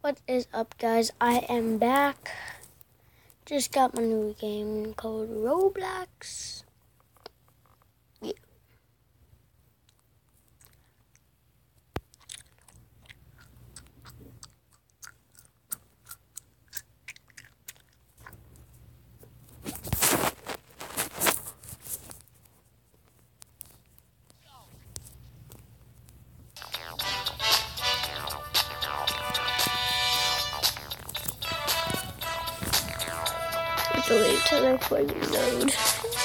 What is up, guys? I am back. Just got my new game called Roblox. Yeah. So wait till I fully load.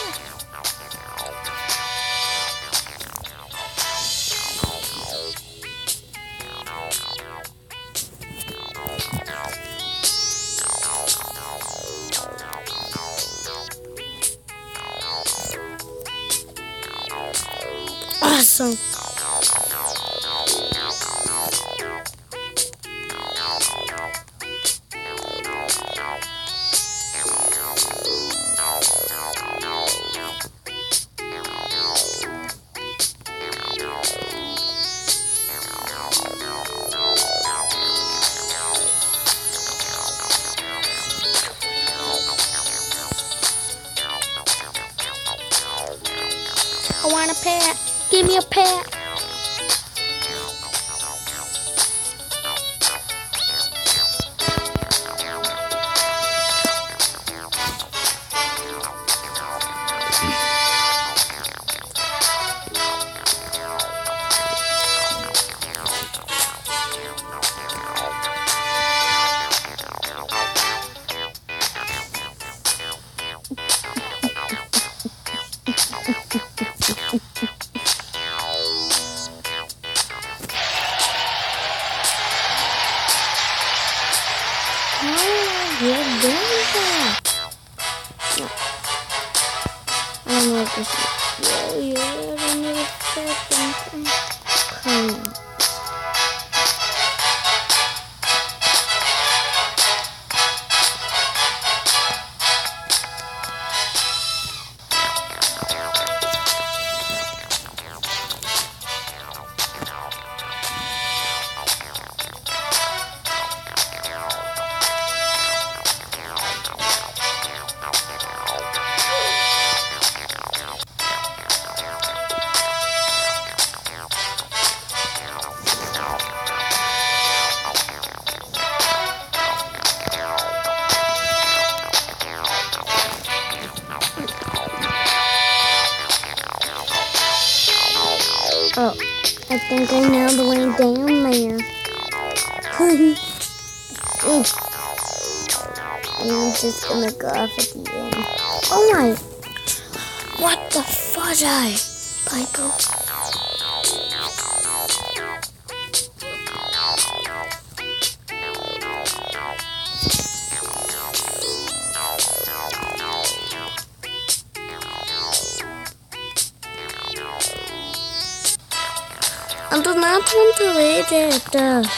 Awesome. I want a pet. Give me a pet. You're doing that. I don't know if this is really another second. Oh, I think I know the way down there. I'm just gonna go off at the end. Oh my! What the fudge, Piper? Ando not want to read it.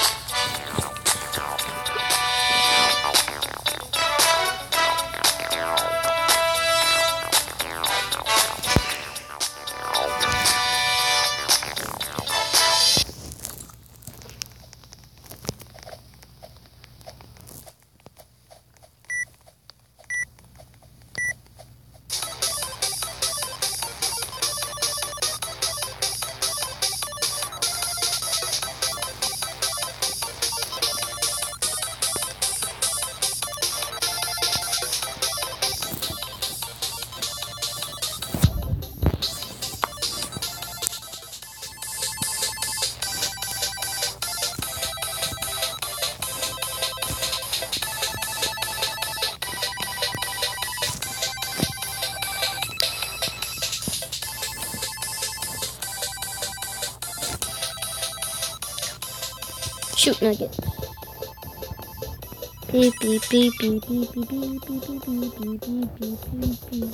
Shoot, Nugget. Beep beep beep beep beep beep beep beep beep beep beep beep beep.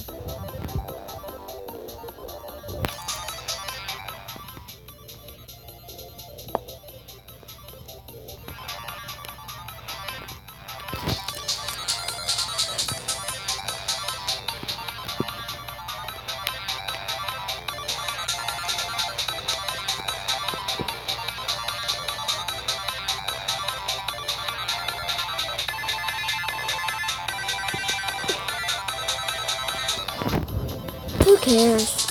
cares?